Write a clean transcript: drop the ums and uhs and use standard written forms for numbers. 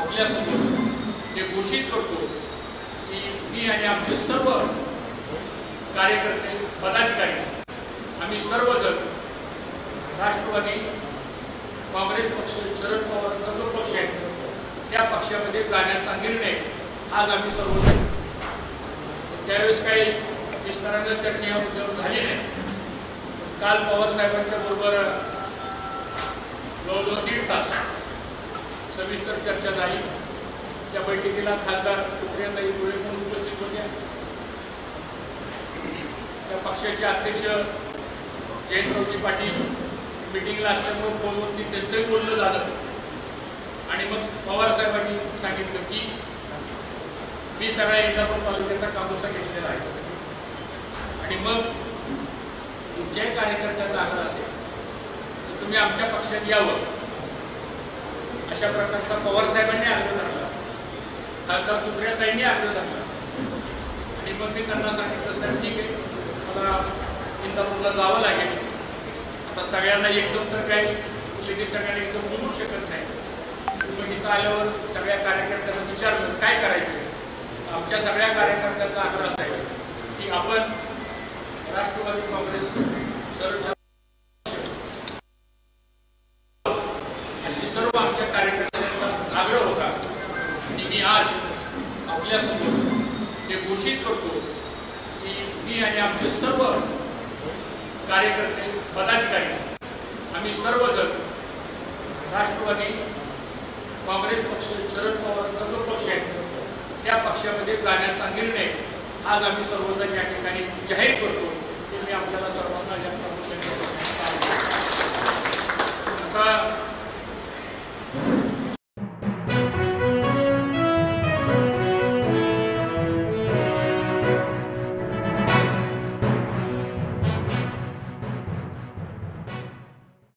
आपल्यासमोर हे घोषित करतो की मी आणि आमचे सर्व कार्यकर्ते पदाधिकारी आम्ही सर्वजण राष्ट्रवादी काँग्रेस पक्ष शरद पवारांचा जो पक्ष आहे त्या पक्षामध्ये जाण्याचा निर्णय आज आम्ही सर्वजण त्यावेळेस काही विस्तारानं चर्चा या मुद्द्यावर झाली नाही। काल पवार साहेबांच्या बरोबर जवळजवळ 1.5 तास सविस्तर चर्चा झाली। त्या बैठकीला खासदार सुप्रियाताई सुळे पण उपस्थित होत्या। त्या पक्षाचे अध्यक्ष जयंतरावजी पाटील मीटिंगला असल्यामुळे फोनवरती त्यांचंही बोलणं झालं आणि मग पवार साहेबांनी सांगितलं की मी सगळ्या इंदापूर तालुक्याचा कामोसा घेतलेला आहे आणि मग तुमच्याही कार्यकर्त्याचा आग्रह असेल तर तुम्ही आमच्या पक्षात यावं अशा प्रकारचा पवार साहेबांनी आग्रह धरला, खासदार सुप्रियाताईंनी आग्रह धरला आणि मग मी त्यांना सांगितलं सर ठीक आहे मला इंदापूरला जावं लागेल। आता सगळ्यांना एकदम तर काही लगेच सगळ्यांना एकदम बोलू शकत नाही। मग इथं आल्यावर सगळ्या कार्यकर्त्यांना विचारलं काय करायचं। आमच्या सगळ्या कार्यकर्त्यांचा आग्रह असा आहे की आपण राष्ट्रवादी काँग्रेस शरद अशी सर्व आमच्या कार्यकर्त्यांचा आग्रह होता आणि मी आज आपल्यासमोर हे घोषित करतो की मी आणि आमचे सर्व कार्यकर्ते पदाधिकारी आम्ही सर्वजण राष्ट्रवादी काँग्रेस पक्ष शरद पवारांचा जो पक्ष आहे त्या पक्षामध्ये जाण्याचा निर्णय आज आम्ही सर्वजण या ठिकाणी जाहीर करतो की मी आपल्याला सर्वांना या प्रामुख्याने आता